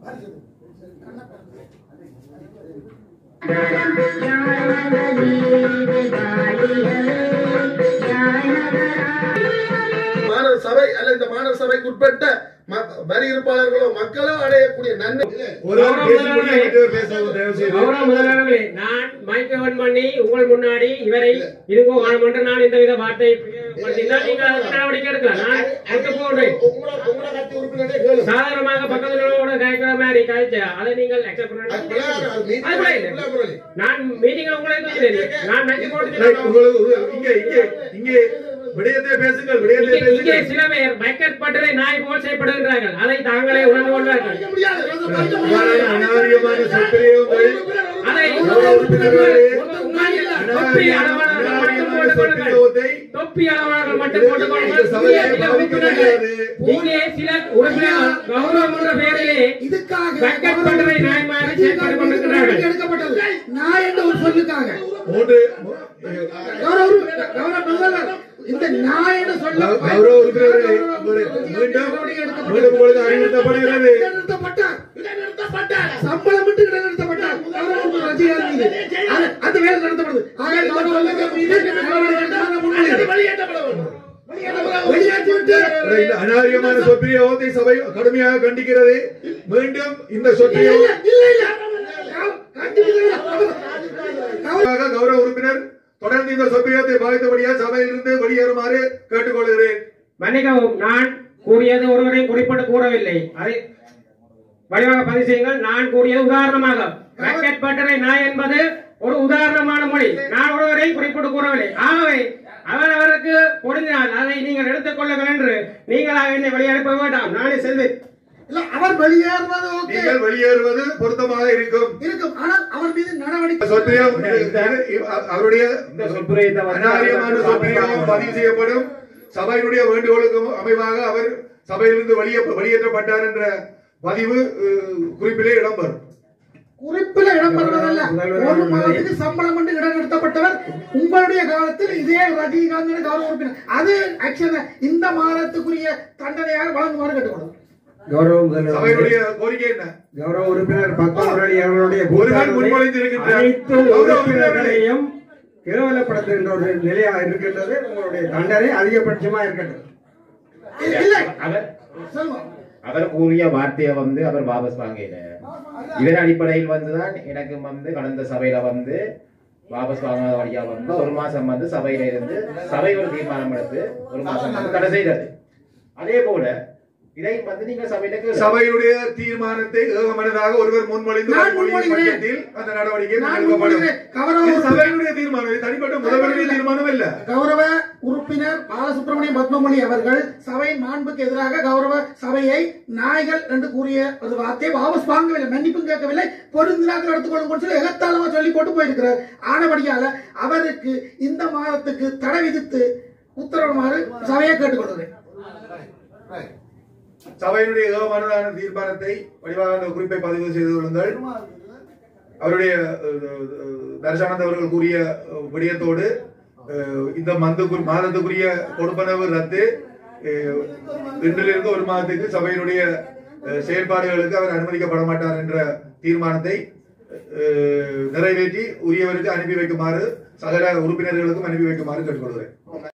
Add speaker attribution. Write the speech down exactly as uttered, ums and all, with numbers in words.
Speaker 1: மாணவர் சபை அல்ல இந்த மாணவர் சபைக்கு உட்பட்ட வரி இருப்பாளர்களோ மக்களோ அடையக்கூடிய நன்மை.
Speaker 2: நான் மைக் ஆன் பண்ணி உங்கள் முன்னாடி இவரை இதுக்கோ காணும் என்று நான் இந்த வித வார்த்தை நடவடிக்கை எடுக்கலாம். நான் சாதாரணமாக பக்கத்துல காய்க்கிற மாதிரி காய்ச்சா அதை நீங்கள் அக்செப்ட் பண்ண. நான் மீட்டிங்ல உங்களை நான் நன்றி
Speaker 3: விடயத்தை பேசுங்கள். விடயத்தை
Speaker 2: இங்கே சில பேர் பக்கெட் பட்டரை நாய் போல் செய்யப்படுகின்றார்கள். அதை தாங்களே உணர்ந்து கொள்வார்கள்.
Speaker 3: அனாவரியமான சொற்பிரயோகங்கள்
Speaker 2: அதை தொப்பி அளவாளர்கள் மட்டும் போட்டுக் கொள்ளுங்கள். இங்கே சில உறுப்பினர்கள் கௌரவம் என்ற பெயரிலே பக்கெட் பட்டரை நாய் மாதிரி செயல்பட்டுக் கொண்டிருக்கிறார்கள்.
Speaker 4: எடுக்கப்பட்டது நாய் என்ற ஒரு சொல்லுக்காக
Speaker 3: மூன்று
Speaker 4: இந்த நாய் என்று சொல்ல
Speaker 3: கௌரவ உறுப்பினர்களே மீண்டும் மீண்டும் உங்களுக்கு அறிவுறுத்தப்படுகிறது.
Speaker 4: சம்பளம் விட்டு இடைநிறுத்தப்பட்டார் ரஜினிகாந்த் மீது அந்த வேலை நடத்தப்படுது.
Speaker 3: அநாகரிகமான சொற்பிரயோகத்தை சபை கடுமையாக கண்டிக்கிறது. மீண்டும் இந்த சொற்பிரயோகம் கௌரவ உறுப்பினர் தொடர்ந்து இந்த சொற்பிரயோகத்தை பாதித்தபடியாக சபையிலிருந்து வெளியேறுமாறு கேட்டுக்கொள்கிறேன்.
Speaker 2: மன்னிக்கவும், நான் கூறியது ஒருவரையும் குறிப்பிட்டு கூறவில்லை. அதை வடிவாக பதிவு செய்யுங்கள். நான் கூறியது உதாரணமாக பக்கெட் பட்டரை நாய் என்பது ஒரு உதாரணமான மொழி. நான் ஒருவரையும் குறிப்பிட்டு கூறவில்லை. ஆகவே அவர் அவருக்கு பொருந்தினால் அதை நீங்கள் எடுத்துக் கொள்ளுங்கள் என்று நீங்களாக என்னை வெளியனுப்ப வேண்டாம். நானே செல்வேன்.
Speaker 4: அவர் வெளியேறுவது
Speaker 3: நீங்கள் வெளியேறுவது பொருத்தமாக இருக்கும்
Speaker 4: இருக்கும் ஆனால் அவர் மீது நடவடிக்கை
Speaker 3: அவருடைய அநாகரிகமான சொற்பிரயோகம் பதிவு செய்யப்படும். சபையினுடைய வேண்டுகோளுக்கு அமைவாக அவர் சபையிலிருந்து வெளியே வெளியேற்றப்பட்டார் என்ற பதிவு குறிப்பிலே இடம்பெறும்.
Speaker 4: குறிப்பில் இடம்பெறுவதல்ல, ஒரு மாதத்துக்கு சம்பளம் என்று இடைநிறுத்தப்பட்டவர் உங்களுடைய காலத்தில் இதே ரஜினிகாந்த் கௌரவ உறுப்பினர். அது ஆக்சுவலா இந்த மாதத்துக்குரிய தண்டனையாக வழங்குமாறு கேட்டுக்கொள்ளும்.
Speaker 3: சபையினுடைய கோரிக்கை என்ன?
Speaker 5: கௌரவ உறுப்பினர் பத்மவரணி அவர்களுடைய
Speaker 3: அனைத்து
Speaker 5: உறுப்பினர்களையும் கேவலப்படுத்துகின்ற ஒரு நிலையாக இருக்கின்றது. உங்களுடைய தண்டனை அதிகபட்சமா இருக்கட்டும்.
Speaker 6: அவர் கூறிய வார்த்தையை வந்து அவர் வாபஸ் வாங்கல. இதன் அடிப்படையில் வந்துதான் எனக்கு வந்து கடந்த சபையில வந்து வாபஸ் வாங்காத வழியா வந்து ஒரு மாசம் வந்து சபையில இருந்து சபை ஒரு தீர்மானம் எடுத்து ஒரு மாசம் வந்து தடை செய்தது. அதே போல இதை வந்து நீங்க சபையில
Speaker 3: சபையுடைய தீர்மானத்தை ஏகமனதாக ஒருவர் முன்மொழிந்து அந்த நடவடிக்கை சபையுடைய தீர்மானம் தனிப்பட்ட முதல்வருடைய தீர்மானம் இல்ல.
Speaker 4: கௌரவ உறுப்பினர் பாலசுப்ரமணியம் பத்மமணி அவர்கள் சபையின் மாண்புக்கு எதிராக கௌரவ சபையை நாய்கள் என்று கூறிய ஒரு வார்த்தையை வாபஸ் வாங்கவில்லை, மன்னிப்பும் கேட்கவில்லை. பொருந்தினாக்கள் எடுத்துக்கொள்ளும் சொல்லி எகத்தாளமா சொல்லி போட்டு போயிருக்கிறார். ஆனபடியால அவருக்கு இந்த மாதத்துக்கு தடை விதித்து உத்தரவுமாறு சபையை கேட்டுக்கொள்கிறேன்.
Speaker 3: சபையினுடைய ஏகமனதான தீர்மானத்தை வடிவாக குறிப்பை பதிவு செய்து கொள்ளுங்கள். அவருடைய தர்ஷானந்த் அவர்கள் கூறிய விடயத்தோடு இந்த மாதத்துக்குரிய கொடுப்பனவு ரத்து, இன்றிலிருந்து ஒரு மாதத்துக்கு சபையினுடைய செயல்பாடுகளுக்கு அவர் அனுமதிக்கப்பட மாட்டார் என்ற தீர்மானத்தை நிறைவேற்றி உரியவருக்கு அனுப்பி வைக்குமாறு சகல உறுப்பினர்களுக்கும் அனுப்பி வைக்குமாறு கேட்டுக்கொள்கிறேன்.